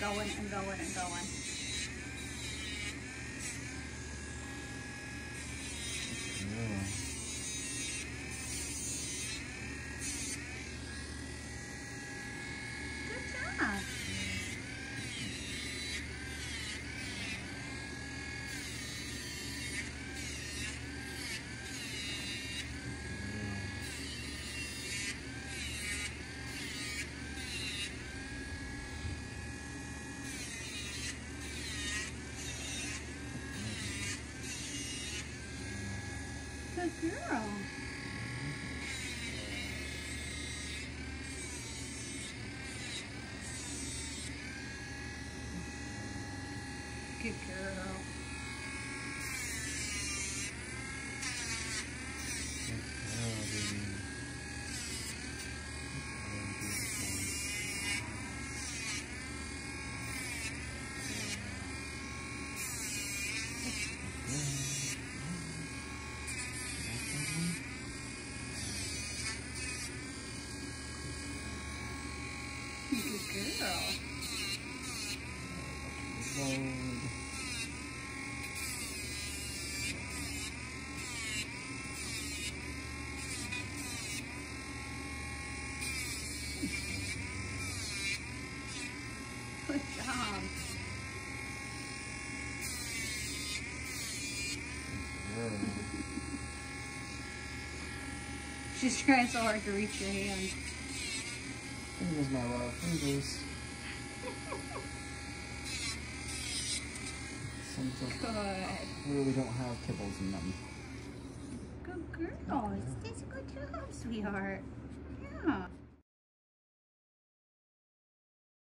going and going and going. Yeah. Good job. Good girl. Good girl. Good girl. Good job. She's trying so hard to reach your hand. Fingers, my love, fingers. Some clearly don't have kibbles in them. Good girl. It's a good job, sweetheart. Yeah.